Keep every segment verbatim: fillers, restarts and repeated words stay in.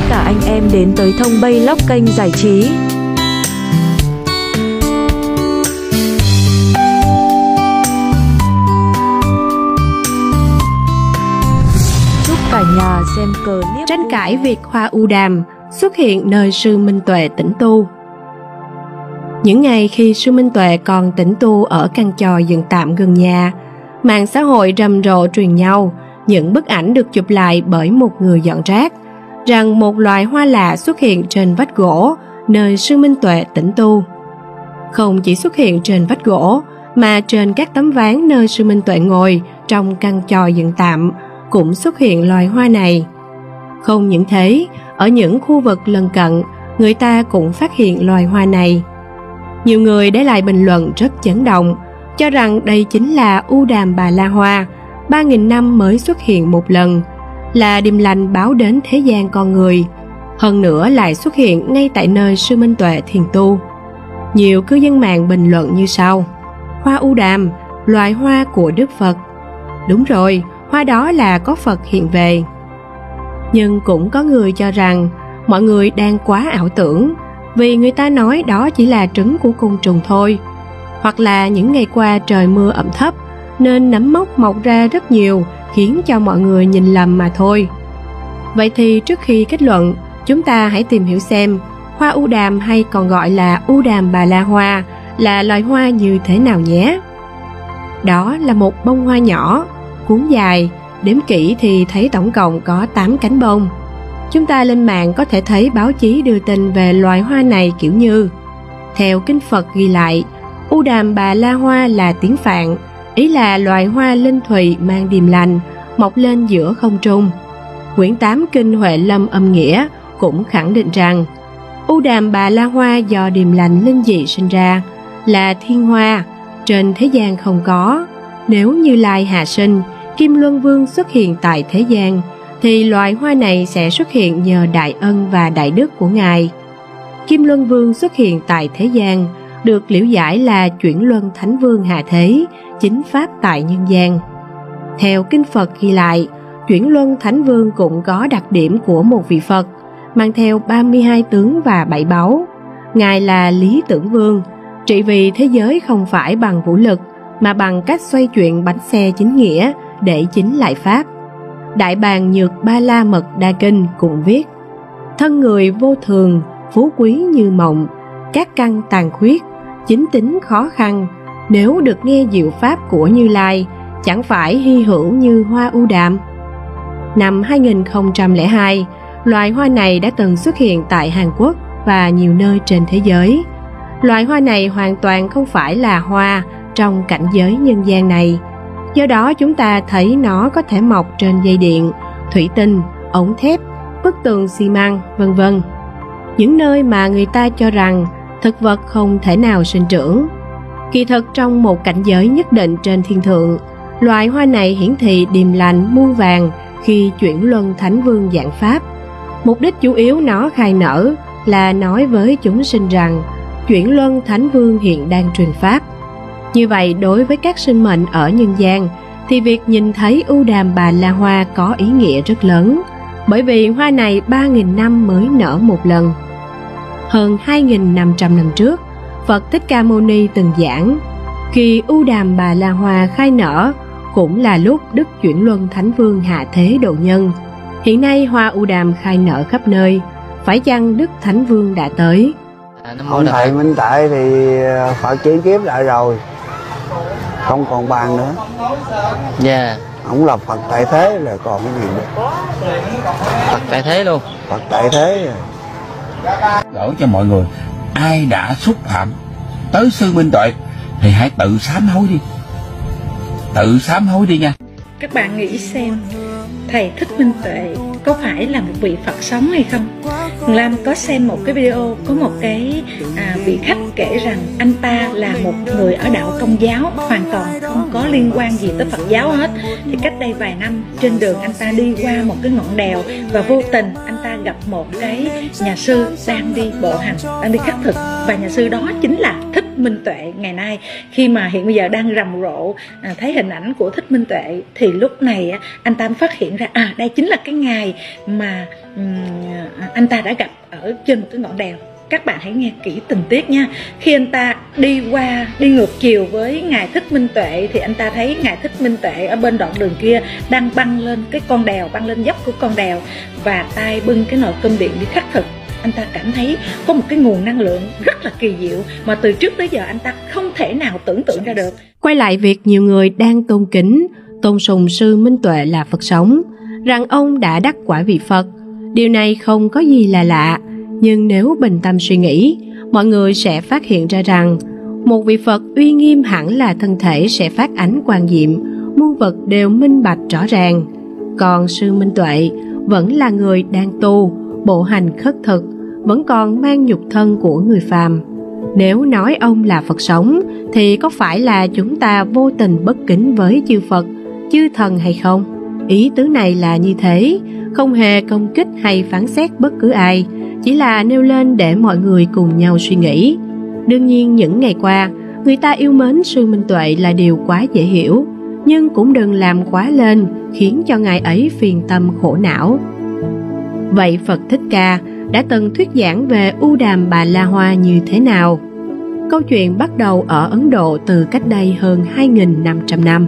cả anh em đến tới Thông Bay Lóc kênh giải trí. Chúc cả nhà xem clip. Tranh cãi việc hoa ưu đàm xuất hiện nơi sư Minh Tuệ tĩnh tu. Những ngày khi sư Minh Tuệ còn tĩnh tu ở căn chòi dựng tạm gần nhà, mạng xã hội rầm rộ truyền nhau những bức ảnh được chụp lại bởi một người dọn rác, rằng một loài hoa lạ xuất hiện trên vách gỗ nơi sư Minh Tuệ tĩnh tu. Không chỉ xuất hiện trên vách gỗ, mà trên các tấm ván nơi sư Minh Tuệ ngồi trong căn chòi dựng tạm cũng xuất hiện loài hoa này. Không những thế, ở những khu vực lân cận, người ta cũng phát hiện loài hoa này. Nhiều người để lại bình luận rất chấn động, cho rằng đây chính là ưu đàm Bà La Hoa, ba nghìn năm mới xuất hiện một lần, là điềm lành báo đến thế gian con người. Hơn nữa lại xuất hiện ngay tại nơi sư Minh Tuệ thiền tu. Nhiều cư dân mạng bình luận như sau: hoa ưu đàm, loài hoa của Đức Phật. Đúng rồi, hoa đó là có Phật hiện về. Nhưng cũng có người cho rằng mọi người đang quá ảo tưởng, vì người ta nói đó chỉ là trứng của côn trùng thôi, hoặc là những ngày qua trời mưa ẩm thấp nên nấm mốc mọc ra rất nhiều, khiến cho mọi người nhìn lầm mà thôi. Vậy thì trước khi kết luận, chúng ta hãy tìm hiểu xem hoa ưu đàm, hay còn gọi là ưu đàm Bà La Hoa, là loài hoa như thế nào nhé. Đó là một bông hoa nhỏ, cuốn dài, đếm kỹ thì thấy tổng cộng có tám cánh bông. Chúng ta lên mạng có thể thấy báo chí đưa tin về loài hoa này kiểu như: theo kinh Phật ghi lại, ưu đàm Bà La Hoa là tiếng Phạn, ý là loài hoa linh thùy mang điềm lành, mọc lên giữa không trung. Quyển tám kinh Huệ Lâm Âm Nghĩa cũng khẳng định rằng ưu đàm Bà La Hoa do điềm lành linh dị sinh ra, là thiên hoa, trên thế gian không có. Nếu Như Lai hạ sinh, Kim Luân Vương xuất hiện tại thế gian, thì loài hoa này sẽ xuất hiện nhờ đại ân và đại đức của Ngài. Kim Luân Vương xuất hiện tại thế gian được liễu giải là chuyển luân Thánh Vương hạ thế, chính pháp tại nhân gian. Theo kinh Phật ghi lại, chuyển luân Thánh Vương cũng có đặc điểm của một vị Phật, mang theo ba mươi hai tướng và bảy báu. Ngài là Lý Tưởng Vương, trị vì thế giới không phải bằng vũ lực, mà bằng cách xoay chuyển bánh xe chính nghĩa để chính lại pháp. Đại Bàng Nhược Ba La Mật Đa Kinh cũng viết: thân người vô thường, phú quý như mộng, các căn tàn khuyết, chính tính khó khăn. Nếu được nghe diệu pháp của Như Lai, chẳng phải hy hữu như hoa ưu đàm. Năm hai nghìn không trăm lẻ hai, loài hoa này đã từng xuất hiện tại Hàn Quốc và nhiều nơi trên thế giới. Loài hoa này hoàn toàn không phải là hoa trong cảnh giới nhân gian này. Do đó chúng ta thấy nó có thể mọc trên dây điện, thủy tinh, ống thép, bức tường xi măng, vân vân. Những nơi mà người ta cho rằng thực vật không thể nào sinh trưởng. Kỳ thực trong một cảnh giới nhất định trên thiên thượng, loài hoa này hiển thị điềm lành muôn vàng khi chuyển luân Thánh Vương giảng pháp. Mục đích chủ yếu nó khai nở là nói với chúng sinh rằng chuyển luân Thánh Vương hiện đang truyền pháp. Như vậy, đối với các sinh mệnh ở nhân gian thì việc nhìn thấy ưu đàm Bà La Hoa có ý nghĩa rất lớn, bởi vì hoa này ba nghìn năm mới nở một lần. Hơn hai nghìn năm trăm năm trước, Phật Thích Ca Mâu Ni từng giảng, khi ưu đàm Bà La Hoa khai nở cũng là lúc Đức Chuyển Luân Thánh Vương hạ thế độ nhân. Hiện nay hoa ưu đàm khai nở khắp nơi, phải chăng Đức Thánh Vương đã tới? Ông thầy Minh Tuệ thì Phật chuyển kiếp lại rồi, không còn bàn nữa. Dạ yeah. Ông là Phật tại thế là còn cái gì nữa. Phật tại thế luôn. Phật tại thế rồi. Gỡ cho mọi người, ai đã xúc phạm tới sư Minh Tuệ thì hãy tự sám hối đi, tự sám hối đi nha. Các bạn nghĩ xem, thầy Thích Minh Tuệ có phải là một vị Phật sống hay không? Hồng Lam có xem một cái video, có một cái à, vị khách kể rằng anh ta là một người ở đạo Công giáo, hoàn toàn không có liên quan gì tới Phật giáo hết. Thì cách đây vài năm, trên đường anh ta đi qua một cái ngọn đèo và vô tình anh ta gặp một cái nhà sư đang đi bộ hành, đang đi khất thực, và nhà sư đó chính là Thích Thích Minh Tuệ ngày nay, khi mà hiện bây giờ đang rầm rộ à, thấy hình ảnh của Thích Minh Tuệ, thì lúc này á, anh ta phát hiện ra à đây chính là cái ngày mà um, anh ta đã gặp ở trên một cái ngọn đèo. Các bạn hãy nghe kỹ tình tiết nha. Khi anh ta đi qua, đi ngược chiều với ngài Thích Minh Tuệ, thì anh ta thấy ngài Thích Minh Tuệ ở bên đoạn đường kia đang băng lên cái con đèo, băng lên dốc của con đèo, và tay bưng cái nồi cơm điện đi khắc thực. Anh ta cảm thấy có một cái nguồn năng lượng rất là kỳ diệu mà từ trước tới giờ anh ta không thể nào tưởng tượng ra được. Quay lại việc nhiều người đang tôn kính, tôn sùng sư Minh Tuệ là Phật sống, rằng ông đã đắc quả vị Phật. Điều này không có gì là lạ, nhưng nếu bình tâm suy nghĩ, mọi người sẽ phát hiện ra rằng một vị Phật uy nghiêm hẳn là thân thể sẽ phát ánh quang diệm, muôn vật đều minh bạch rõ ràng. Còn sư Minh Tuệ vẫn là người đang tu, bộ hành khất thực, vẫn còn mang nhục thân của người phàm. Nếu nói ông là Phật sống, thì có phải là chúng ta vô tình bất kính với chư Phật, chư thần hay không? Ý tứ này là như thế, không hề công kích hay phán xét bất cứ ai, chỉ là nêu lên để mọi người cùng nhau suy nghĩ. Đương nhiên những ngày qua, người ta yêu mến sư Minh Tuệ là điều quá dễ hiểu, nhưng cũng đừng làm quá lên, khiến cho ngài ấy phiền tâm khổ não. Vậy Phật Thích Ca đã từng thuyết giảng về U Đàm Bà La Hoa như thế nào? Câu chuyện bắt đầu ở Ấn Độ từ cách đây hơn hai nghìn năm trăm năm.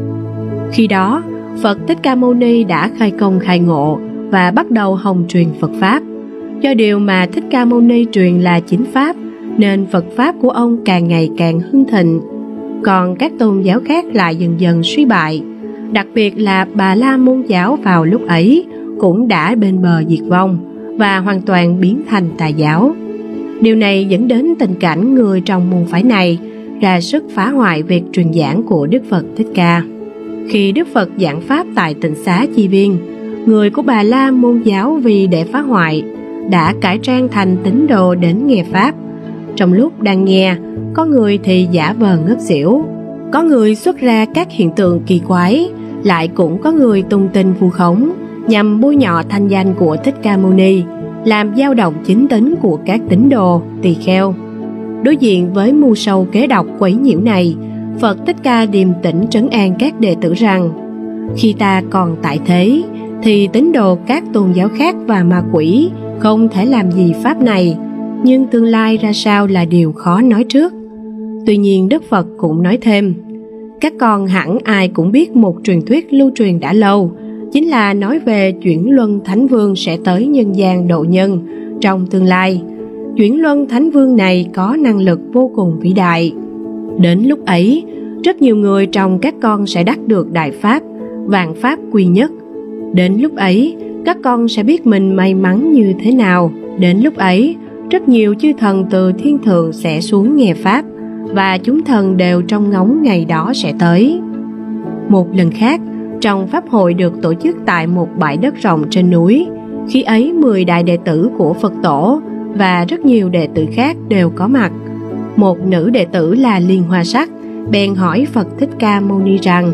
Khi đó, Phật Thích Ca Mâu Ni đã khai công khai ngộ và bắt đầu hồng truyền Phật Pháp. Do điều mà Thích Ca Mâu Ni truyền là chính Pháp, nên Phật Pháp của ông càng ngày càng hưng thịnh. Còn các tôn giáo khác lại dần dần suy bại. Đặc biệt là Bà La Môn giáo vào lúc ấy cũng đã bên bờ diệt vong và hoàn toàn biến thành tà giáo. Điều này dẫn đến tình cảnh người trong môn phái này ra sức phá hoại việc truyền giảng của Đức Phật Thích Ca. Khi Đức Phật giảng Pháp tại Tịnh Xá Chi Viên, người của Bà La Môn giáo vì để phá hoại đã cải trang thành tín đồ đến nghe Pháp. Trong lúc đang nghe, có người thì giả vờ ngất xỉu, có người xuất ra các hiện tượng kỳ quái, lại cũng có người tung tin vu khống nhằm bôi nhọ thanh danh của Thích Ca Mâu Ni, làm dao động chính tính của các tín đồ, tỳ kheo. Đối diện với mưu sâu kế độc quấy nhiễu này, Phật Thích Ca điềm tĩnh trấn an các đệ tử rằng khi ta còn tại thế thì tín đồ các tôn giáo khác và ma quỷ không thể làm gì Pháp này, nhưng tương lai ra sao là điều khó nói trước. Tuy nhiên Đức Phật cũng nói thêm, các con hẳn ai cũng biết một truyền thuyết lưu truyền đã lâu, chính là nói về chuyển luân Thánh Vương sẽ tới nhân gian độ nhân trong tương lai. Chuyển luân Thánh Vương này có năng lực vô cùng vĩ đại. Đến lúc ấy, rất nhiều người trong các con sẽ đắc được đại pháp, vạn pháp quy nhất. Đến lúc ấy, các con sẽ biết mình may mắn như thế nào. Đến lúc ấy, rất nhiều chư thần từ thiên thượng sẽ xuống nghe Pháp, và chúng thần đều trông ngóng ngày đó sẽ tới. Một lần khác, trong Pháp hội được tổ chức tại một bãi đất rộng trên núi, khi ấy mười đại đệ tử của Phật Tổ và rất nhiều đệ tử khác đều có mặt. Một nữ đệ tử là Liên Hoa Sắc bèn hỏi Phật Thích Ca Mâu Ni rằng: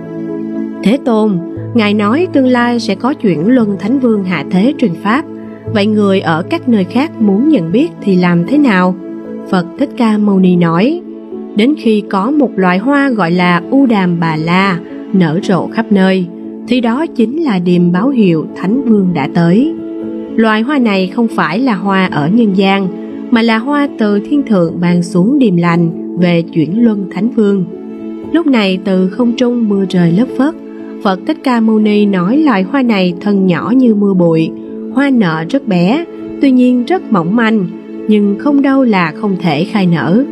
Thế Tôn, Ngài nói tương lai sẽ có chuyển luân Thánh Vương hạ thế truyền Pháp, vậy người ở các nơi khác muốn nhận biết thì làm thế nào? Phật Thích Ca Mâu Ni nói: Đến khi có một loại hoa gọi là U Đàm Bà La nở rộ khắp nơi, thì đó chính là điềm báo hiệu Thánh Vương đã tới. Loài hoa này không phải là hoa ở nhân gian, mà là hoa từ thiên thượng ban xuống điềm lành về chuyển luân Thánh Vương. Lúc này từ không trung mưa rơi lất phất. Phật Thích Ca Mâu Ni nói loài hoa này thân nhỏ như mưa bụi, hoa nở rất bé, tuy nhiên rất mỏng manh, nhưng không đâu là không thể khai nở.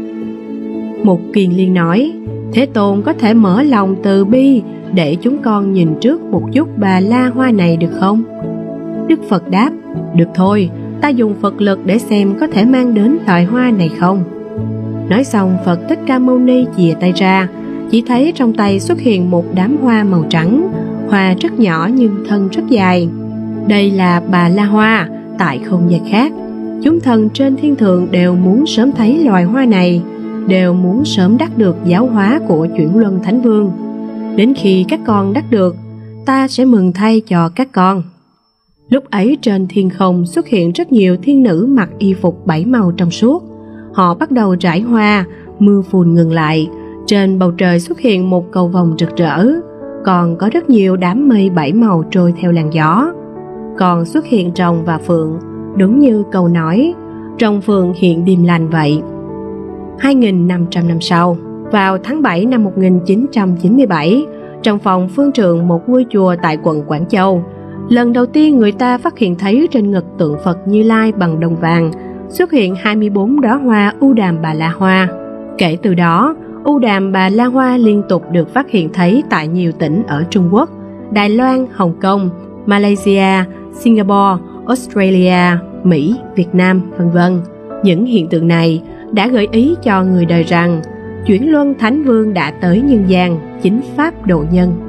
Một Kiền Liên nói: Thế Tôn có thể mở lòng từ bi để chúng con nhìn trước một chút Bà La hoa này được không? Đức Phật đáp: Được thôi, ta dùng Phật lực để xem có thể mang đến loài hoa này không. Nói xong, Phật Thích Ca Mâu Ni chìa tay ra, chỉ thấy trong tay xuất hiện một đám hoa màu trắng, hoa rất nhỏ nhưng thân rất dài. Đây là Bà La Hoa tại không gian khác. Chúng thần trên thiên thượng đều muốn sớm thấy loài hoa này, đều muốn sớm đắc được giáo hóa của chuyển luân Thánh Vương. Đến khi các con đắc được, ta sẽ mừng thay cho các con. Lúc ấy trên thiên không xuất hiện rất nhiều thiên nữ mặc y phục bảy màu trong suốt. họ bắt đầu rải hoa, mưa phùn ngừng lại, trên bầu trời xuất hiện một cầu vồng rực rỡ, còn có rất nhiều đám mây bảy màu trôi theo làn gió. Còn xuất hiện rồng và phượng, đúng như câu nói, rồng phượng hiện điềm lành vậy. hai nghìn năm trăm năm sau, vào tháng bảy năm một nghìn chín trăm chín mươi bảy, trong phòng phương trượng một ngôi chùa tại quận Quảng Châu, lần đầu tiên người ta phát hiện thấy trên ngực tượng Phật Như Lai bằng đồng vàng xuất hiện hai mươi bốn đóa hoa U Đàm Bà La Hoa. Kể từ đó, U Đàm Bà La Hoa liên tục được phát hiện thấy tại nhiều tỉnh ở Trung Quốc, Đài Loan, Hồng Kông, Malaysia, Singapore, Australia, Mỹ, Việt Nam, vân vân. Những hiện tượng này đã gợi ý cho người đời rằng chuyển luân Thánh Vương đã tới nhân gian, chính pháp độ nhân.